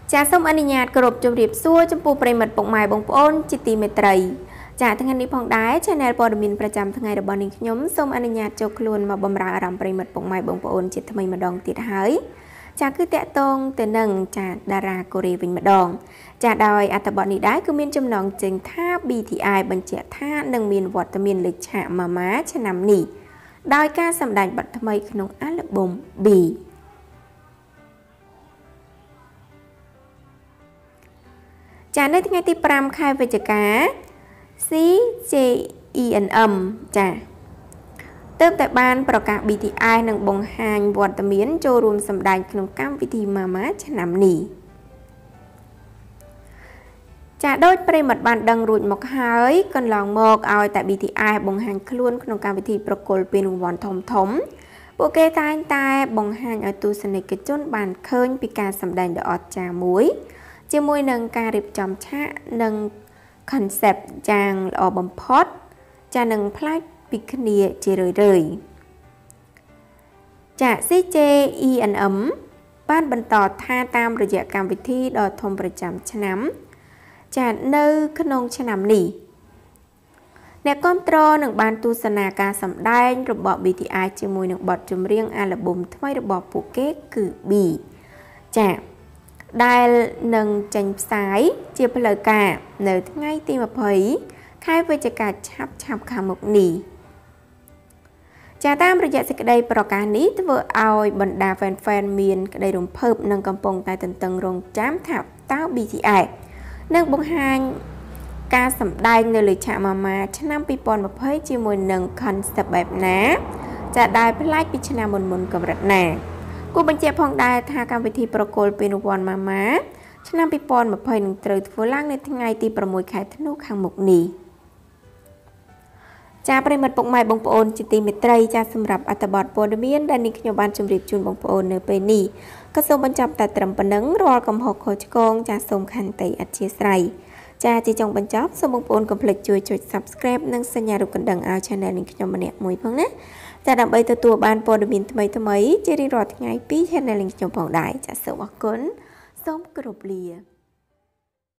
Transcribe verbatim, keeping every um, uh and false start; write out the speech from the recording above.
ចាសូមអនុញ្ញាតគោរពជម្រាបសួរចំពោះប្រិយមិត្តពុកម៉ែបងប្អូនជាទីមេត្រីចាថ្ងៃនេះផងដែរ Channel ព័ត៌មានប្រចាំថ្ងៃរបស់នាងខ្ញុំសូមអនុញ្ញាតចូលខ្លួនមកបម្រើអារម្មណ៍ប្រិយមិត្តពុកម៉ែបងប្អូនជាថ្មីម្ដងទៀតហើយចាគឺតាក់ទងទៅនឹងចាតារាកូរ៉េវិញម្ដងចាដោយអត្ថបទនេះដែរគឺមានចំណងជើងថា ប៊ី ធី អាយ បញ្ជាក់ថានឹងមានវត្តមានលេខឆាកម៉ាម៉ាឆ្នាំនេះដោយការសម្ដែងបទថ្មីក្នុងអាល់ប៊ុម Bចានៅថ្ងៃទីប្រាំខែវិច្ឆិកា ซี เจ อี เอ็น เอ็ม ចាទើបតែបានប្រកាស ប៊ី ធី អាយ នឹងបង្ហាញវត្តមានចូលរួមសម្ដែងក្នុងកម្មវិធីម៉ាម៉ាឆ្នាំនេះចាដោយប្រិមត្តបានដឹងរួចមកហើយកន្លងមកឲ្យតែ ប៊ី ធី អាយ បង្ហាញខ្លួនក្នុងកម្មវិធីប្រគល់ពានរង្វាន់ធំធំពួកគេតែងតែបង្ហាញឲ្យទស្សនិកជនបានឃើញពីការសម្ដែងដ៏អស្ចារ្យមួយជាមួយនឹងការរៀបចំឆាកនិង concept យ៉ាងល្អបំផុតចានឹងផ្លាច់ពីគ្នាជារឿយៗចា ซี เจ อี เอ็น เอ็ม បានបន្តថាតាមរយៈកម្មវិធីដ៏ធំប្រចាំឆ្នាំចានៅក្នុងឆ្នាំនេះអ្នកគាំទ្រនឹងបានទស្សនាការសម្ដែងរបស់ ប៊ី ធី អាយ ជាមួយនឹងបទចម្រៀងអាល់ប៊ុមថ្មីរបស់ពួកគេគឺ B ចាដែលនឹងចេញផ្សាយជាផ្លូវការនៅថ្ងៃទីยี่สิบខែវិច្ឆិកាឆាប់ឆាប់ខាងមុខនេះចាតាមរយៈសេចក្តីប្រកាសនេះធ្វើឲ្យបណ្ដា fan-fan មានក្តីរំភើបនិងកំពុងតែទន្ទឹងរង់ចាំថាតើ ប៊ី ធី អាយ នឹងបង្ហាញការសម្ដែងនៅលើឆាកម៉ាម៉ាឆ្នាំยี่สิบยี่สิบជាមួយនឹង concept បែបណាចាដែលប្លែកពីឆ្នាំមុនមុនកម្រិតណាគូបញ្ជាក់ផងដែរថាកម្មវិធីប្រគល់ពានរង្វាន់ម៉ាម៉ាឆ្នាំยี่สิบยี่สิบនឹងត្រូវធ្វើឡើងនៅថ្ងៃទីหกខែធ្នូខាងមុខនេះចាប្រិមិត្តពុកម៉ែបងប្អូនជាទីមេត្រីចាសម្រាប់អត្ថបទព័ត៌មានដែលនេះខ្ញុំបានជម្រាបជូនបងប្អូននៅពេលនេះក៏សូមបញ្ចប់តែត្រឹមប៉ុណ្ណឹងរាល់កំហុសខុសឆ្គងចាសូមខន្តីអធ្យាស្រ័យចាជាចុងបញ្ចប់សូមបងប្អូនកុំភ្លេចជួយចុច Subscribe និងសញ្ញារូបកណ្ដឹងឲ្យ Channel នេះខ្ញុំម្នាក់មួយផងណាចាដើម្បីទទួលបានព័ត៌មានថ្មីៗជារៀងរាល់ថ្ងៃពី Channel នេះខ្ញុំផងដែរចាសូមអរគុណសូមគោរពលា